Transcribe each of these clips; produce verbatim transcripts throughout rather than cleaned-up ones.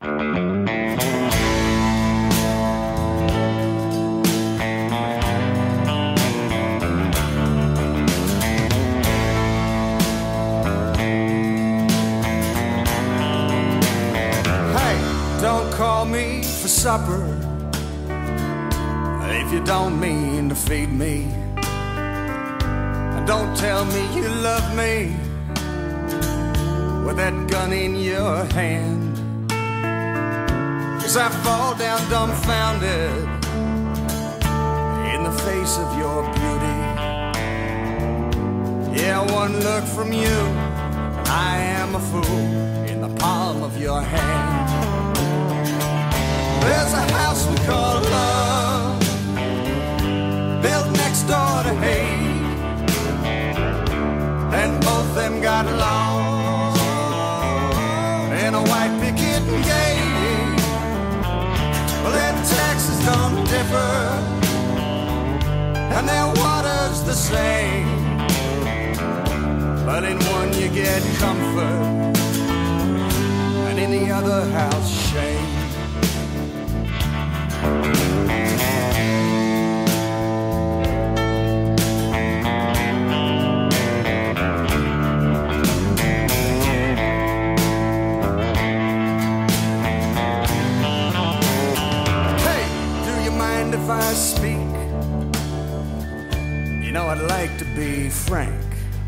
Don't call me for supper if you don't mean to feed me. Don't tell me you love me with that gun in your hand, 'cause I fall down dumbfounded in the face of your beauty. Yeah, one look from you, I am a fool in the palm of your hand. There's a house we call love, built next door to hate, and both them got lost in a white picket gate. Well, their taxes don't differ, and their water's the same, but in one you get comfort, and in the other house shame. If I speak, you know I'd like to be frank.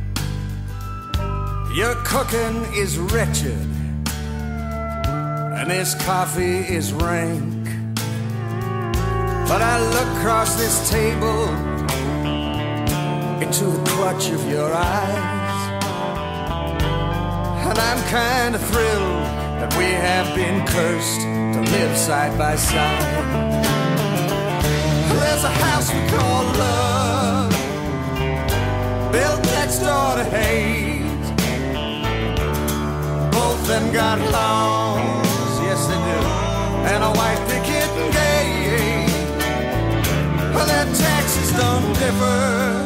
Your cooking is wretched, and this coffee is rank. But I look across this table into the clutch of your eyes, and I'm kind of thrilled that we have been cursed to live side by side. There's a house we call love, built next door to hate. Both them got lawns, yes they do, and a white picket gate. Well, their taxes don't differ,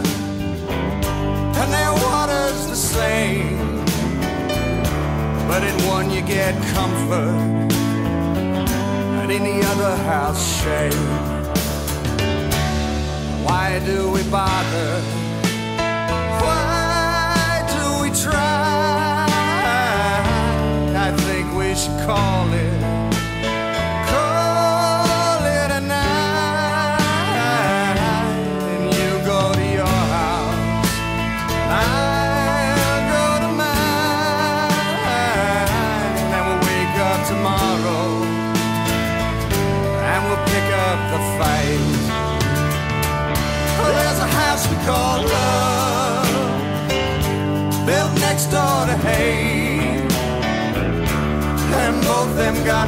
and their water's the same, but in one you get comfort, and in the other house shame. Why do we bother? Why do we try? I think we should call it, call it a night. And you go to your house, I'll go to mine, and we'll wake up tomorrow, and we'll pick up the fight. There's a house we call love, built next door to hate, and both them got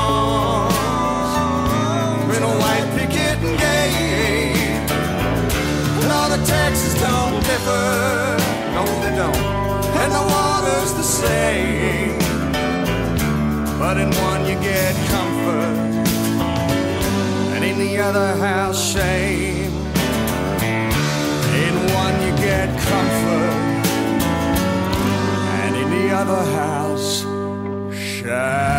lawns in a white picket gate. And all the taxes don't differ, no they don't, and the water's the same, but in one you get comfort, and in the other house shame. In one you get comfort, and in the other house, shine.